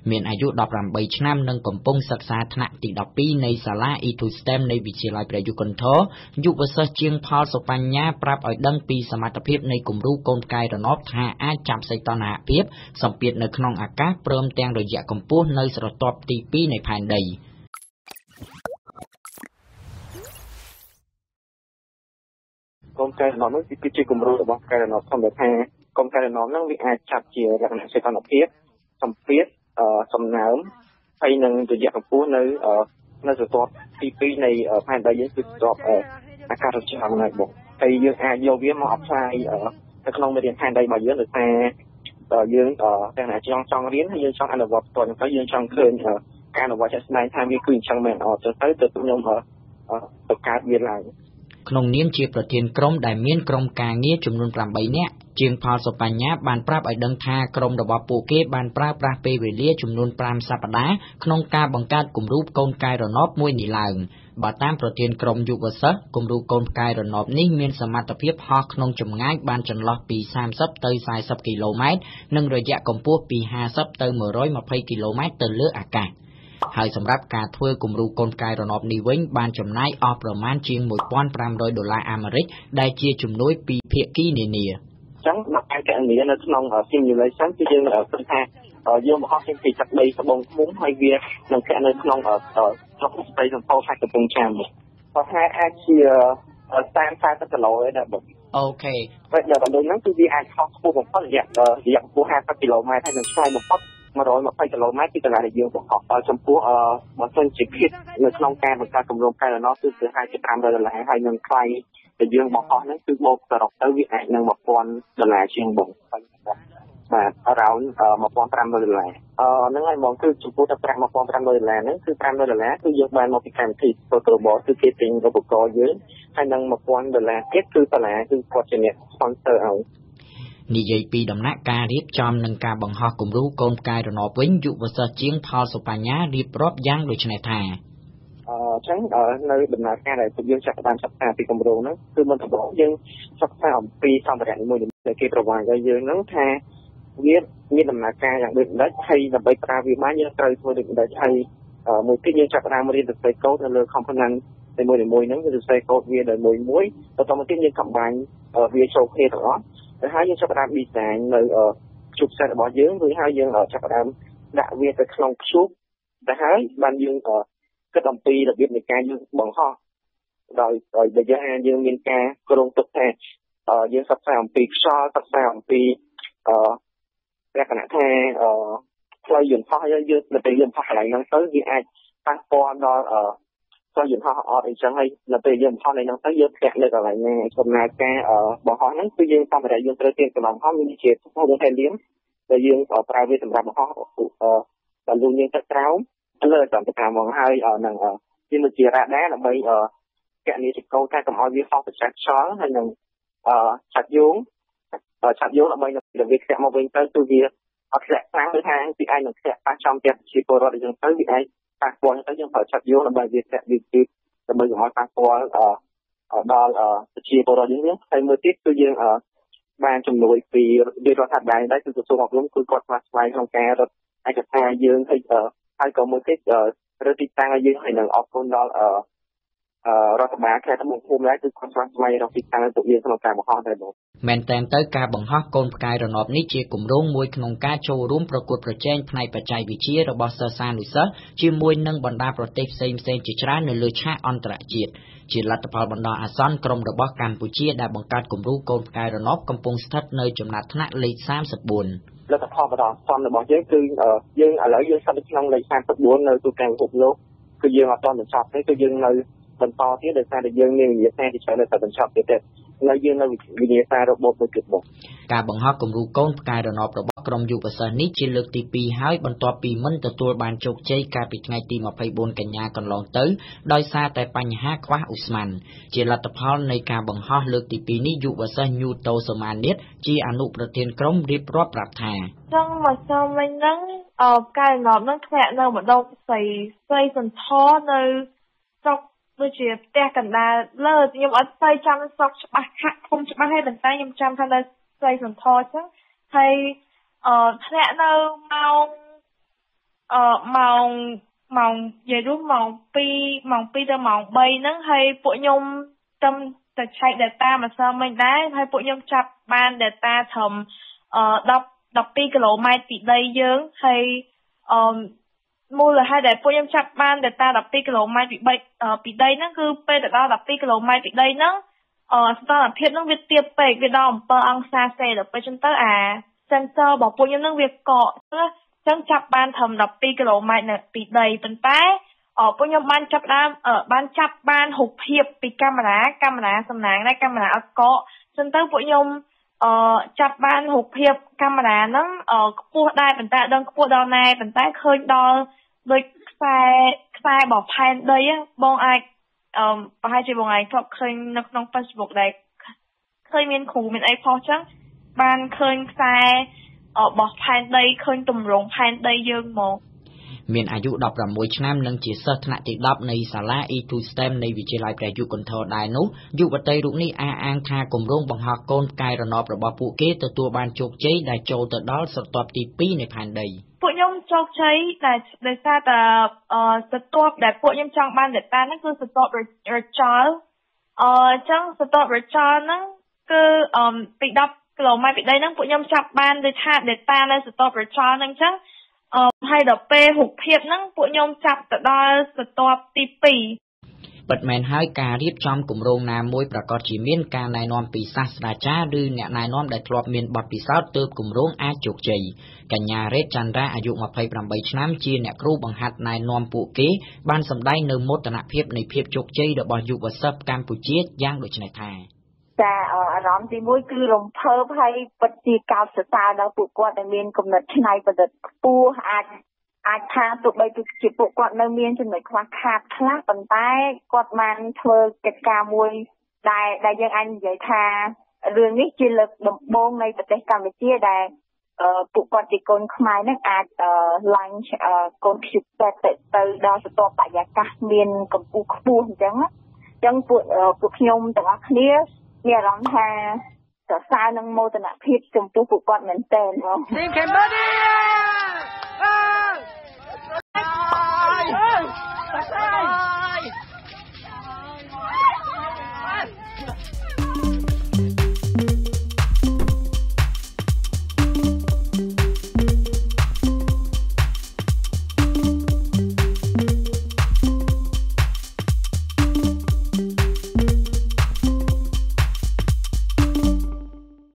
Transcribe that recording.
មានអាយុ18ឆ្នាំនិងកំពុងសិក្សាថ្នាក់ទី12នៃសាលា E2STEM នៃវិទ្យាល័យព្រះយុគន្ធរយុវសិស្សជាងផលសុបញ្ញាប្រាប់ឲ្យដឹងពីសមត្ថភាពនៃគំរូកូនផ្កាយរណបថាអាចចាប់សីតុណ្ហភាពសម្ពាធនៅក្នុងអាកាសព្រមទាំងរយៈកម្ពស់នៅស្រទាប់ទី2នៃផែនដីកូនផ្កាយរណបនោះគឺជាគំរូរបស់ផ្កាយរណបធម្មតាកូនផ្កាយរណបនោះវាអាចចាប់ជាលក្ខណៈសីតុណ្ហភាពសម្ពាធសំណើមហើយនឹងរយៈកម្ពស់នៅស្រទាប់ទី2នៃផែនដីយើងគឺស្រទាប់អាកាសធាតុហ្នឹងបងហើយយើងអាចយកវាមក apply នៅក្នុងមេរៀនផែនដីរបស់យើងដោយសារយើងទាំងណាចង់រៀនហើយយើងចង់អនុវត្តផ្ទាល់ទៅយើងចង់ឃើញការអនុវត្តជាក់ស្ដែងថាវាគឺអញ្ចឹងមែនទៅខ្ញុំបង្កើតវាឡើងក្នុងនាមជាប្រធានក្រុមដែលមានក្រុមការងារចំនួន8នាក់ជាងផលសុបញ្ញាបានប្រាប់ឲ្យដឹងថាក្រុមរបស់ពួកគេបានប្រើប្រាស់ពេលវេលាចំនួន5សប្តាហ៍ក្នុងការបង្កើតគំរូកូនផ្កាយរណបមួយនេះឡើងបើតាមប្រធានក្រុមយុវសិស្សគំរូកូនផ្កាយរណបនេះមានសមត្ថភាពហោះក្នុងចម្ងាយបានចន្លោះពី30ទៅ40គីឡូម៉ែត្រនិងរយៈកម្ពស់ពី50ទៅ120គីឡូម៉ែត្រទៅលើអាកាសហើយសម្រាប់ការធ្វើគំរូកូនផ្កាយរណបនេះវិញបានចំណាយអស់ប្រមាណជាង$1,500អាមេរិកដែលជាជំនួយពីភាគីនានាអញ្ចឹងមកការកណនីនៅក្នុង simulation គឺយើងឃើញថាយើងបង្ហោះចេញពីទឹកដីត្បូងឃ្មុំហើយវានឹងធាក់នៅក្នុងស្រុកស្រីសំផោខេត្តកំពង់ចាមប្រហែលអាចជា30-40គីឡូឯដែរបងអូខេពេលដល់ដំណឹងហ្នឹងគឺវាអាចហោះខ្ពស់បំផុតរយៈកម្ពស់50គីឡូម៉ែត្រហើយនឹងឆ្ងាយបំផុត120គីឡូម៉ែត្រពីកន្លែងដែលយើងបង្ហោះចំពោះបើសិនជាគិតនៅក្នុងការបង្កើតគម្រោងកែលម្អគឺប្រហែលជា$500ហើយនឹងថ្លៃដែលយើងបង្ហោះហ្នឹងគឺបូកសរុបទៅវាអាចនឹង$1,000ជាងបងបាទ around $1,500ហ្នឹងហើយបងគឺចំពោះតែប្រាក់$1,500ហ្នឹងគឺ$500គឺយើងបានមកពីកម្មវិធី Protobot គឺគេទិញឧបករណ៍យើងហើយនឹង$1,000ទៀតគឺសាលាគឺគាត់ជាអ្នក sponsor ឲ្យនិយាយពីដំណាក់កាលរៀបចំនិងការបង្ហោះគំរូកូនផ្កាយរណបវិញយុវសិស្សជាងផលសុបញ្ញារៀបរាប់យ៉ាងដូចនេះថាអញ្ចឹងនៅដំណើរការដែលយើងចាប់ផ្ដើមសិក្សាពីគម្រោងហ្នឹងគឺមុនដំបូងយើងសិក្សាអំពីសម្ភារៈនីមួយៗដែលគេប្រវាយឲ្យយើងហ្នឹងថាវាមានដំណើរការយ៉ាងដូចម្ដេចហើយដើម្បីប្រើវាបានយើងត្រូវធ្វើដូចម្ដេចហើយមួយទៀតយើងចាប់ផ្ដើមរៀនសរសេរកូដនៅលើ component នីមួយៗហ្នឹងគឺសរសេរកូដវាដោយមួយបន្តមកទៀតយើងកំបាញ់វាចូលគ្នាទាំងអស់ហើយហើយយើងចាប់ផ្ដើម design នៅchipset របស់យើងរួចហើយយើងចាប់ផ្ដើមដាក់វាទៅក្នុង cube ទៅហើយបានយើងគិតអំពីរបៀបនៃការយើងបង្ហោះដោយយើងមានការគ្រោងទុកថាយើងសិក្សាអំពីខ្យល់សិក្សាអំពីលក្ខណៈថាផ្លូវយន្តហោះយើងនៅពេលយើងហោះកន្លែងហ្នឹងទៅវាអាចប៉ះពាល់ដល់ផ្លូវយន្តហោះអត់អីចឹងហើយនៅពេលយើងហោះនៅហ្នឹងទៅយើងធ្លាក់នៅកន្លែងណាដំណើរការបង្ហោះហ្នឹងគឺយើងសម្ភារៈយើងត្រូវទៀងកន្លងហោះមានជាហោះហេលៀមដែលយើងប្រើវាសម្រាប់បង្ហោះដល់លូនយើងទឹកក្រោមលើតាមទៅតាមមកហើយនឹងវាមានជារ៉ាដាដើម្បីកណនីទីកោតែកុំឲ្យវាហោះប្រឆាំងខ្យល់ហើយនឹងឆាត់យោងដើម្បីនឹងវាធ្លាក់មកវិញទៅគឺវាអត់ធ្លាក់ខ្លាំងដូចថាវាអាចនឹងធ្លាក់ប៉ះចំទៀតជាពលរដ្ឋអញ្ចឹងទៅវាអាចប៉ះពាល់ទៅយើងប្រើឆាត់យោងដើម្បីវាធ្លាក់វាគឺដើម្បីកុំឲ្យប៉ះពាល់ដល់ជាពលរដ្ឋយើងហើយមួយទៀតគឺយើងបានជំនួយពីរដ្ឋាភិបាលដែរគឺក្រសួងអប់រំគឺគាត់ស្វែងក្នុងការរត់ឯកសារយើងហើយក៏មួយទៀតរើទីតាំងឲ្យយើងហើយនឹងអរគុណដល់រដ្ឋបាលខេត្តត្បូងឃ្មុំដែរគឺគាត់ស្វែងរកទីតាំងទៅយើងក្នុងការបង្ហោះដែរបងមែនតែការបង្ហោះកូនផ្កាយរណបនេះជាគម្រោងមួយក្នុងការចូលរួមប្រកួតប្រជែងផ្នែកបច្ចេកវិទ្យារបស់សិស្សានុសិស្សជាមួយនឹងបណ្ដាប្រទេសផ្សេងៗជាច្រើននៅលើឆាកអន្តរជាតិជាលទ្ធផលបណ្ដោះអាសន្នក្រុមរបស់កម្ពុជាដែលបង្កើតគំរូកូនផ្កាយរណបកំពុងស្ថិតនៅចំណាត់ថ្នាក់លេខ34 លទ្ធផលបណ្ដោះអាសន្នរបស់យើងគឺយើងឥឡូវយើងស្ថិតនៅក្នុងលេខ34នៅទូទាំងពិភពលោកគឺយើងអត់ទាន់បញ្ចប់ទេគឺយើងនៅបន្តទៀតដោយសារតែយើងមានវិញ្ញាសាទីច្រើននៅតែបញ្ចប់ទៀតនៅយើងនៅវិញ្ញាសារបបមួយទៀតមកការបង្ហោះគំរូកូនផ្កាយរណបរបស់ក្រុមយុវសិស្សនេះជាលើកទី2ហើយបន្ទាប់ពីមិនទទួលបានជោគជ័យកាលពីថ្ងៃទី24កញ្ញាកន្លងទៅដោយសារតែបញ្ហាខ្វះឧស្ម័នជាលទ្ធផលនៃការបង្ហោះលើកទី2នេះយុវសិស្សញូតូសមានិតជាអនុប្រធានក្រុមរៀបរាប់ប្រាប់ថាចឹងមកសមវិញហ្នឹងផ្កាយរណបហ្នឹងធ្លាក់នៅម្ដងស្រីសន្ធរនៅស្រុកដូចជាផ្ទះកណ្ដាលលើខ្ញុំអត់ស្គាល់ចាំស្រុកច្បាស់ខាក់ឃុំច្បាស់ទេប៉ុន្តែខ្ញុំចាំថានៅស្រីសន្ធរចឹងហើយធ្លាក់នៅម៉ោង mong về lúc mong pi tới mong bay nắng hay phụ nhung tâmแต่ใช้ data มาเสริมไม่ได้ให้พวกยมจับบ้าน data ทำ10ปีกิโลเมตรติดได้เยอะให้มูลให้ได้พวกยมจับบ้าน data 10ปีกิโลเมตรติดได้นั่นคือเป็น data 10ปีกิโลเมตรติดได้นั่งสถานเพียบนั่งเวียดเตียบเปกเวียดดอมเปอร์อังซาเซหรือไปจนเตอร์เซนเซอร์บอกพวกยมนั่งเวียดเกาะจังจับบ้านทำ10ปีกิโลเมตรเนี่ยติดได้เป็นแป๊พวกยมบ้านจับน้ำบ้านจับบ้านหกเพียบปีกำนาสำนักได้กำนาเอาเกาะจนตั้งพวกยมจับบ้านหกเพียบกำนานั่งพูดได้เป็นแต่ดังพูดดาวในเป็นแต่เคยดอโดยใส่บอกภายโดยบองไอภายใจบองไอชอบเคยนักน้องปัจจุบันได้เคยมีนขู่มีนไอพอจังบ้านเคยใส่บอกภายได้เคยตุ่มรงภายได้เยอะมองមានអាយុ16ឆ្នាំនិងជាសិស្សថ្នាក់ទី10នៃសាលា E2 STEM នៃវិទ្យាល័យព្រះយុគន្ធរដែរនោះយុវតីរូបនេះអះអាងថាគម្រោងបង្ហោះកូនផ្កាយរណបរបស់ពួកគេទទួលបានជោគជ័យដែលចូលទៅដល់ស្រទាប់ទី2នៃផែនដីពួកខ្ញុំជោគជ័យដែលសារតែស្រទាប់ដែលពួកខ្ញុំចង់បាន data ហ្នឹងគឺស្រទាប់ Rachel ចឹងស្រទាប់ Rachel ហ្នឹងគឺពី10គីឡូម៉ែត្រពីដីហ្នឹងពួកខ្ញុំចាប់បានដូចថា data នៅស្រទាប់ Rachel ហ្នឹងចឹងហើយដល់ពេលរូបភាពហ្នឹងពួកខ្ញុំចាប់ទៅដល់ស្រទាប់ទី2 ពិតមែនហើយការរៀបចំគម្រោងណាមួយប្រកាសជាមានការណែនាំពីសាស្ត្រាចារ្យឬអ្នកណែនាំដែលធ្លាប់មានបទពិសោធន៍ទើបគម្រោងអាចជោគជ័យកញ្ញារ៉េតចន្ទរាអាយុ28ឆ្នាំជាអ្នកគ្រូបង្ហាត់ណែនាំពួកគេបានសម្ដែងនៅមោទនភាពនៃភាពជោគជ័យរបស់យុវសិស្សកម្ពុជាយ៉ាងដូចនេះថាចាអារម្មណ៍ទី1គឺរំភើបហើយពិតជាកោតសរសើរដល់ពួកគាត់ដែលមានគំនិតច្នៃប្រឌិតខ្ពស់អាចថាទោះបីជាពួកគាត់នៅមានចំណុចខ្វះខាតខ្លះប៉ុន្តែគាត់បានធ្វើកិច្ចការមួយដែលយើងអាចនិយាយថារឿងនេះជាលើកដំបូងនៃប្រទេសកម្ពុជាដែលពួកគាត់ជាកូនខ្មែរនឹងអាចឡើងកូនខ្ជិបទៅដល់ស្រទាប់បរិយាកាសមានកម្ពស់ខ្ពស់អញ្ចឹងពួកខ្ញុំទាំងអស់គ្នាមានអារម្មណ៍ថាសរសើរនឹងមោទនភាពចំពោះពួកគាត់មែនទែនបងทีม Cambodia សរសើរ